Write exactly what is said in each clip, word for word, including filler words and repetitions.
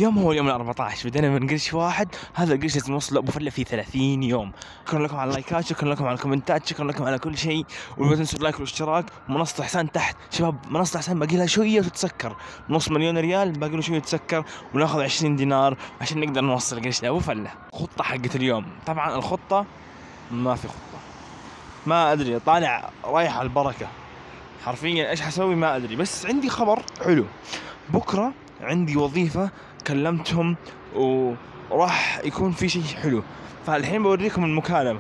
اليوم هو اليوم الأربعة عشر، بدينا من قرش واحد. هذا القرش لازم نوصل أبو فلة في ثلاثين يوم. شكرا لكم على اللايكات، شكرا لكم على الكومنتات، شكرا لكم على كل شيء. ولا تنسوا اللايك والاشتراك. منصة إحسان تحت شباب، منصة إحسان باقي لها شوية وتتسكر، نص مليون ريال باقي له شوية تتسكر، وناخذ عشرين دينار عشان نقدر نوصل القرش لأبو فلة. خطة حقت اليوم، طبعا الخطة ما في خطة، ما أدري، طالع رايح على البركة حرفيا. إيش حسوي ما أدري، بس عندي خبر حلو. بكرة عندي وظيفة كلمتهم وراح يكون في شيء حلو، فالحين بوريكم المكالمة.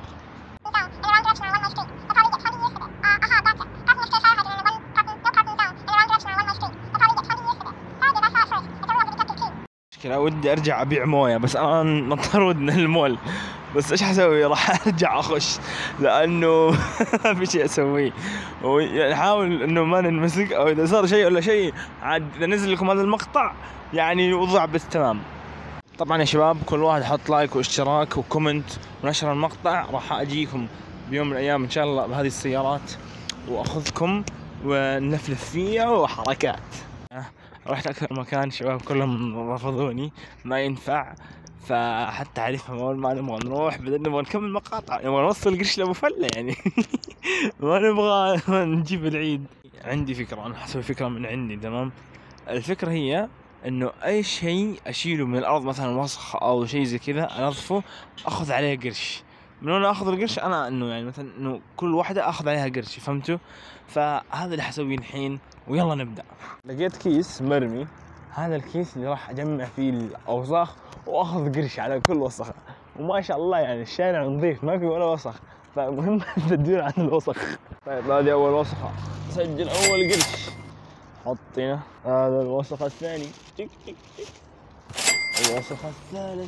مشكلة ودي ارجع ابيع موية، بس انا مطرود من المول. بس ايش حسوي؟ راح ارجع اخش لانه ما في شيء اسويه، ونحاول انه ما ننمسك، او اذا صار شيء ولا شيء عاد اذا نزل لكم هذا المقطع يعني وضع بالتمام. طبعا يا شباب كل واحد حط لايك واشتراك وكومنت ونشر المقطع، راح اجيكم بيوم من الايام ان شاء الله بهذه السيارات واخذكم ونلفلف فيها وحركات. رحت اكثر مكان شباب كلهم رفضوني، ما ينفع، فحتى عرفهم ما نبغى نروح، بدنا نبغى نكمل مقاطع، نبغى نوصل قرش لابو فله يعني. ما نبغى نجيب العيد. عندي فكرة، انا حسوي فكرة من عندي تمام. الفكرة هي انه اي شيء اشيله من الارض مثلا وسخ او شيء زي كذا انظفه، اخذ عليه قرش. من وين اخذ القرش؟ انا انه يعني مثلا انه كل واحدة اخذ عليها قرش، فهمتوا؟ فهذا اللي حسويه الحين، ويلا نبدأ. لقيت كيس مرمي، هذا الكيس اللي راح اجمع فيه الاوساخ واخذ قرش على كل وسخة، وما شاء الله يعني الشارع نظيف ما في ولا وسخ، فمهم تدور عن الوسخ. طيب هذه اول وسخة، سجل اول قرش، حط هنا. هذا الوسخ الثاني، تك تك تك. الوسخ الثالث،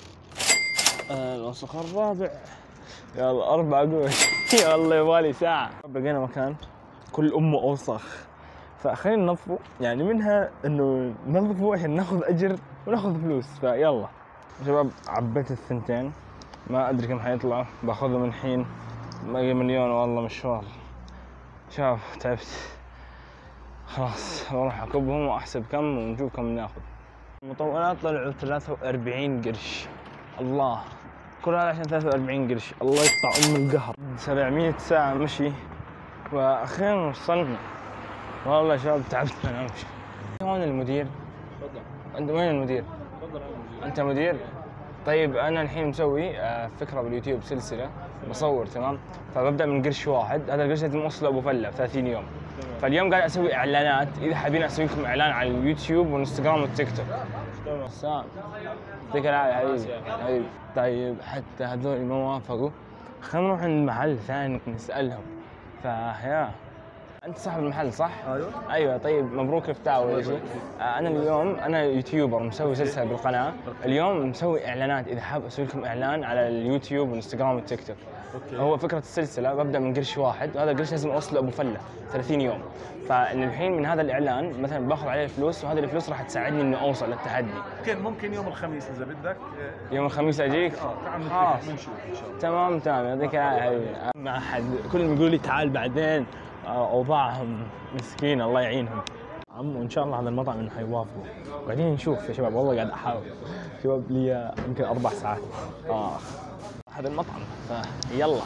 الوسخ الرابع، يلا اربع قروش. يلا يبغالي ساعة. بقينا مكان كل امه اوسخ، فخلينا ننظفه، يعني منها انه ننظفه عشان ناخذ اجر وناخذ فلوس. فيلا شباب عبيت الثنتين، ما ادري كم حيطلعوا، باخذهم من حين، باقي مليون والله مشوار. شاف تعبت خلاص، بروح اكبهم واحسب كم ونشوف كم ناخذ. المطولات طلعوا ثلاثة وأربعين قرش، الله، كل هذا عشان ثلاثة وأربعين قرش، الله يقطع ام القهر. سبعمية ساعة مشي واخيرا وصلنا. والله شباب تعبت من امشي. وين المدير؟ تفضل. انت وين المدير؟ تفضل. انت مدير؟ طيب انا الحين مسوي فكره باليوتيوب، سلسله بصور تمام، فببدا من قرش واحد. هذا القرش لازم اوصله ابو فله ب ثلاثين يوم. فاليوم قاعد اسوي اعلانات، اذا حابين اسوي لكم اعلان على اليوتيوب والانستغرام والتيك توك. تمام. سام يعطيك العافيه حبيبي حبيبي. طيب حتى هذول ما وافقوا، خلينا نروح عند محل ثاني نسالهم. فيا انت صاحب المحل صح؟ ايوه. ايوه طيب مبروك افتتاح اول شيء. انا اليوم انا يوتيوبر مسوي سلسله بالقناه، اليوم مسوي اعلانات، اذا حاب اسوي لكم اعلان على اليوتيوب والانستغرام والتيك توك. اوكي. هو فكره السلسله ببدا من قرش واحد، وهذا القرش لازم اوصله ابو فله ثلاثين يوم. فالحين من هذا الاعلان مثلا باخذ عليه الفلوس، وهذه الفلوس راح تساعدني انه اوصل للتحدي. ممكن ممكن يوم الخميس اذا بدك. يوم الخميس اجيك؟ اه تعال نتفق بنشوف ان شاء الله. تمام تمام يعطيك العافيه. ما حد كلهم يقولوا لي تعال بعدين، اوضاعهم مسكين الله يعينهم. عم وان شاء الله هذا المطعم انه حيوافقوا، قاعدين نشوف يا شباب، والله قاعد احاول شباب لي يمكن اربع ساعات اه هذا المطعم. فيلا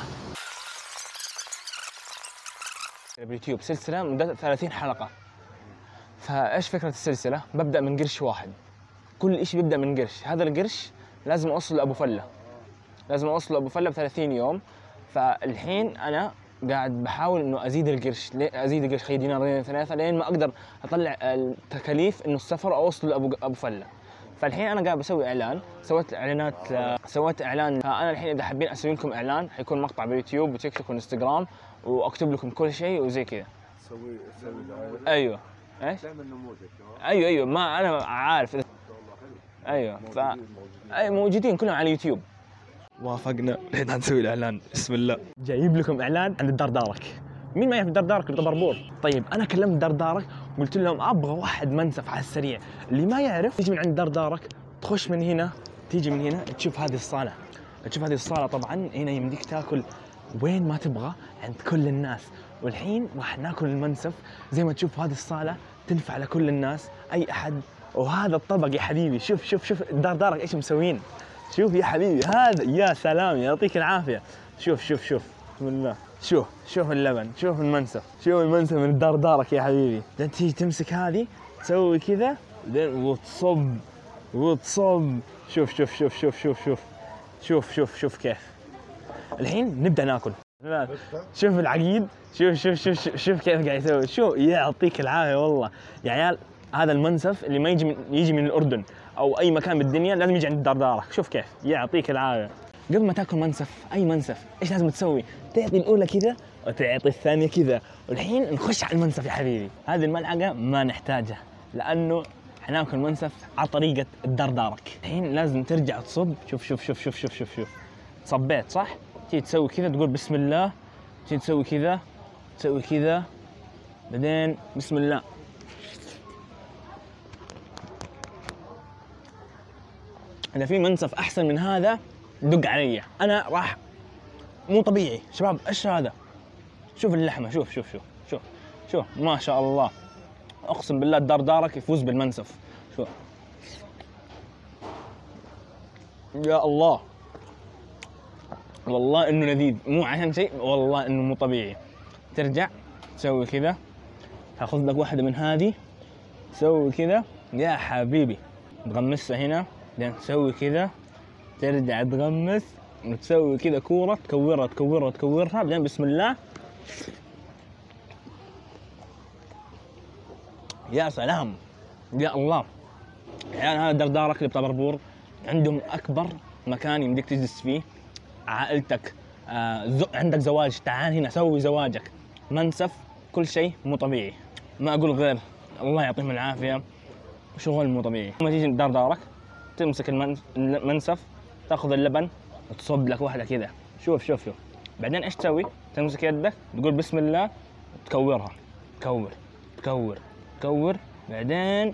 باليوتيوب سلسله مدتها ثلاثين حلقه. فايش فكره السلسله؟ ببدا من قرش واحد، كل شيء بيبدا من قرش. هذا القرش لازم اوصل لابو فله، لازم اوصل لابو فله ب ثلاثين يوم. فالحين انا قاعد بحاول انه ازيد القرش، ازيد القرش خلي دينارين ثلاثه لين ما اقدر اطلع التكاليف انه السفر اوصل لابو ابو فله. فالحين انا قاعد بسوي اعلان، سويت اعلانات، سويت اعلان. فانا الحين اذا حابين اسوي لكم اعلان حيكون مقطع باليوتيوب وتيك توك وانستغرام، واكتب لكم كل شيء وزي كذا. سوي سوي دعايه. ايوه ايش؟ تعمل نموذج. ايوه ايوه ما انا عارف. ايوه ف اي موجودين كلهم على اليوتيوب. وافقنا الحين حنسوي الاعلان. بسم الله، جايب لكم اعلان عند الدار دارك. مين ما يعرف دار دارك؟ بربور. طيب انا كلمت دار دارك قلت لهم ابغى واحد منسف على السريع، اللي ما يعرف تيجي من عند دار دارك، تخش من هنا، تيجي من هنا تشوف هذه الصاله، تشوف هذه الصاله. طبعا هنا يمديك تاكل وين ما تبغى عند كل الناس. والحين راح ناكل المنسف زي ما تشوف. هذه الصاله تنفع لكل الناس، اي احد وهذا الطبق يا حبيبي، شوف شوف شوف دار دارك ايش مسوين. شوف يا حبيبي هذا، يا سلام يعطيك العافيه. شوف شوف شوف بسم الله، شوف شوف اللبن، شوف المنسف، شوف المنسف من دار دارك يا حبيبي. بعدين تيجي تمسك هذه تسوي كذا وتصب وتصب. شوف شوف شوف شوف شوف شوف شوف شوف شوف كيف. الحين نبدا ناكل. شوف العقيد، شوف شوف شوف شوف, شوف كيف قاعد يسوي. شو يعطيك العافيه والله يا عيال. هذا المنسف اللي ما يجي من يجي من الاردن او اي مكان بالدنيا لازم يجي عند دار دارك. شوف كيف يعطيك العافيه. قبل ما تاكل منسف، اي منسف، ايش لازم تسوي؟ تعطي الاولى كذا وتعطي الثانيه كذا، والحين نخش على المنسف يا حبيبي. هذه الملعقه ما نحتاجها لانه حناكل منسف على طريقه الدار دارك. الحين لازم ترجع تصب. شوف شوف شوف شوف شوف شوف شوف صبيت صح؟ تيجي تسوي كذا تقول بسم الله، تيجي تسوي كذا، تسوي كذا، بعدين بسم الله. إذا في منسف أحسن من هذا دق علي، أنا راح. مو طبيعي شباب، إيش هذا؟ شوف اللحمة، شوف شوف شوف شوف شوف ما شاء الله، أقسم بالله الدار دارك يفوز بالمنسف. شوف يا الله، والله إنه لذيذ، مو عشان شيء، والله إنه مو طبيعي. ترجع تسوي كذا، تاخذ لك واحدة من هذه، تسوي كذا يا حبيبي، تغمسها هنا، بعدين تسوي كذا، ترجع تغمس وتسوي كذا كورة، تكورها تكورها تكورها، بعدين بسم الله. يا سلام يا الله. يعني هذا دار دارك اللي بطبربور عندهم أكبر مكان يمديك تجلس فيه، عائلتك، آه زو... عندك زواج، تعال هنا سوي زواجك، منسف، كل شيء مو طبيعي. ما أقول غير الله يعطيهم العافية، شغل مو طبيعي. لما تيجي دار دارك تمسك المنسف، تاخذ اللبن وتصب لك واحدة كذا. شوف شوف شوف بعدين ايش تسوي؟ تمسك يدك تقول بسم الله وتكورها، تكور تكور تكور، بعدين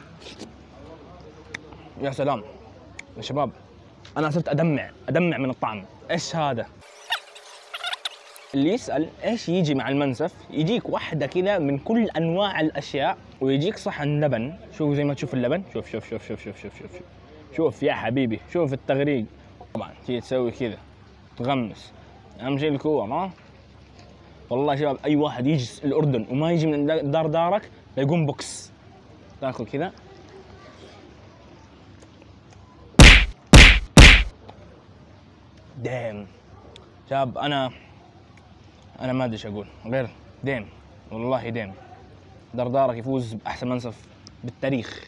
يا سلام يا شباب. انا صرت ادمع ادمع من الطعم. ايش هذا؟ اللي يسأل ايش يجي مع المنسف، يجيك واحدة كذا من كل انواع الاشياء، ويجيك صحن لبن. شوف زي ما تشوف اللبن، شوف شوف شوف شوف شوف شوف شوف شوف يا حبيبي، شوف التغريق. طبعا تيجي تسوي كذا، تغمس، اهم شيء الكور. ها والله يا شباب اي واحد يجي الاردن وما يجي من دار دارك يقوم بوكس. تاكل كذا ديم. شباب انا انا ما ادري ايش اقول غير ديم، والله ديم. دار دارك يفوز باحسن منسف بالتاريخ.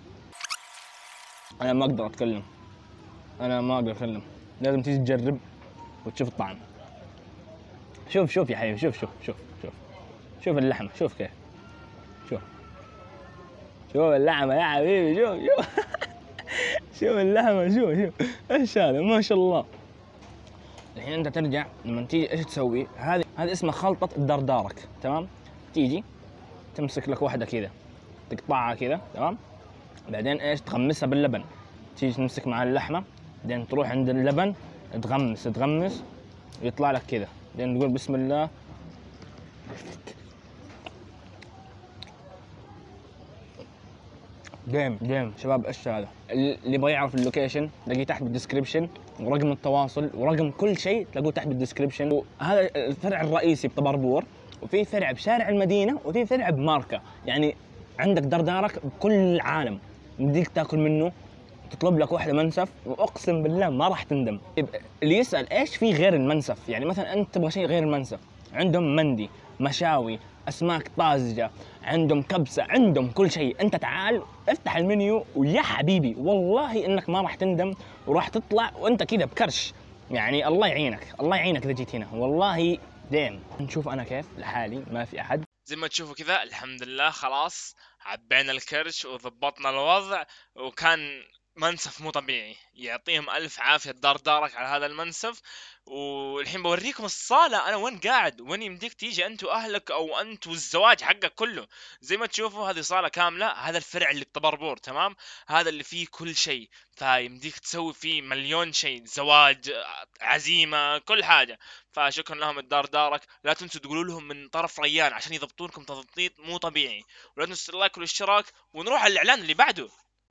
انا ما اقدر اتكلم، انا ما اقدر اتكلم، لازم تيجي تجرب وتشوف الطعم. شوف شوف يا حبيبي، شوف شوف شوف شوف شوف اللحمه، شوف كيف، شوف شوف اللحمه يا حبيبي، شوف شوف شوف اللحمه، شوف شوف ايش هذا ما شاء الله. الحين انت ترجع لما تيجي ايش تسوي؟ هذه هذه اسمها خلطه الدار دارك، تمام؟ تيجي تمسك لك واحده كذا، تقطعها كذا، تمام؟ بعدين ايش؟ تغمسها باللبن. تيجي تمسك مع اللحمه، بعدين تروح عند اللبن تغمس تغمس ويطلع لك كذا، بعدين تقول بسم الله. جيم جيم شباب. ايش هذا؟ اللي يبغى يعرف اللوكيشن تلاقيه تحت بالدسكربشن، ورقم التواصل ورقم كل شيء تلاقوه تحت بالدسكربشن. وهذا الفرع الرئيسي بطبربور، وفي فرع بشارع المدينه، وفي فرع بماركه. يعني عندك دار دارك بكل العالم، بديك تاكل منه، تطلب لك واحده منسف واقسم بالله ما راح تندم. اللي يسال ايش في غير المنسف، يعني مثلا انت تبغى شيء غير المنسف، عندهم مندي، مشاوي، اسماك طازجه، عندهم كبسه، عندهم كل شيء. انت تعال افتح المنيو ويا حبيبي والله انك ما راح تندم، وراح تطلع وانت كذا بكرش. يعني الله يعينك، الله يعينك اذا جيت هنا والله. ديم نشوف انا كيف لحالي، ما في احد. زي ما تشوفوا كذا الحمد لله خلاص عبينا الكرش وضبطنا الوضع، وكان منسف مو طبيعي. يعطيهم ألف عافية دار دارك على هذا المنسف. والحين بوريكم الصالة أنا وين قاعد، وين يمديك تيجي أنت وأهلك أو أنت والزواج حقك كله. زي ما تشوفوا هذه صالة كاملة، هذا الفرع اللي بطبربور، تمام؟ هذا اللي فيه كل شيء، فيمديك تسوي فيه مليون شيء، زواج، عزيمة، كل حاجة. فشكرا لهم الدار دارك. لا تنسوا تقولوا لهم من طرف ريان عشان يضبطونكم تضبيط مو طبيعي. ولا تنسوا اللايك والاشتراك، ونروح على الإعلان اللي بعده.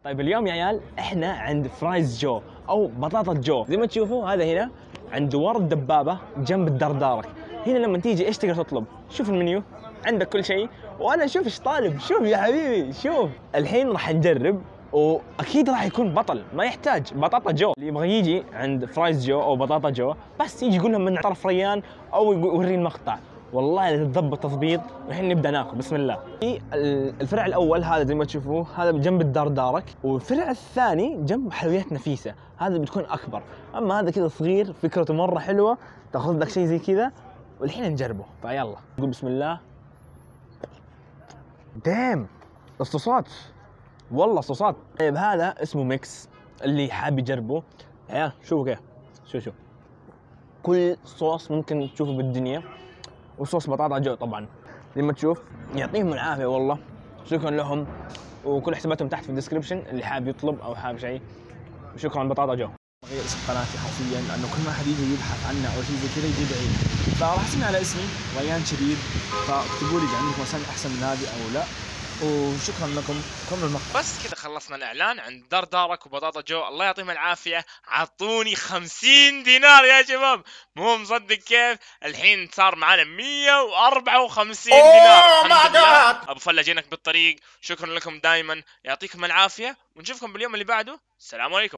طيب اليوم يا عيال احنا عند فرايز جو او بطاطا جو، زي ما تشوفوا هذا هنا عند ورا الدبابه جنب الدردارك. هنا لما تيجي ايش تقدر تطلب؟ شوف المنيو، عندك كل شيء. وانا شوف ايش طالب، شوف يا حبيبي شوف. الحين راح نجرب واكيد راح يكون بطل، ما يحتاج بطاطا جو. اللي يبغى يجي عند فرايز جو او بطاطا جو بس يجي يقول لهم من طرف ريان او يوري المقطع. والله اذا تضبط تضبيط والحين نبدا ناكل. بسم الله. في الفرع الاول هذا زي ما تشوفوه هذا جنب الدردارك، والفرع الثاني جنب حلويات نفيسه، هذا بتكون اكبر. اما هذا كذا صغير فكرته مره حلوه، تاخذ لك شيء زي كذا والحين نجربه. فيلا نقول بسم الله. دام الصوصات والله صوصات. طيب هذا اسمه ميكس، اللي حاب يجربه يا شوفوا كيف. شوف شوف كل صوص ممكن تشوفه بالدنيا، وصوص بطاطا جو طبعا زي ما تشوف. يعطيهم العافيه والله، شكرا لهم، وكل حساباتهم تحت في الديسكربشن اللي حاب يطلب او حاب شيء. شكرا بطاطا جو. غير اسم قناتي حرفيا لانه كل ما حد يجي يبحث عنه او شيء زي كذا يجيب عيد، فراح اسمي على اسمي ريان شريد. فاكتبوا لي اذا عندكم اسامي احسن من هذه او لا، وشكرا لكم. كملوا المقطع. بس كذا خلصنا الاعلان عند دردارك وبطاطا جو، الله يعطيهم العافيه. عطوني خمسين دينار يا شباب، مو مصدق كيف الحين صار معنا مية وأربعة وخمسين دينار. الحمد لله ابو فله جينك بالطريق. شكرا لكم دائما، يعطيكم العافيه ونشوفكم باليوم اللي بعده. السلام عليكم.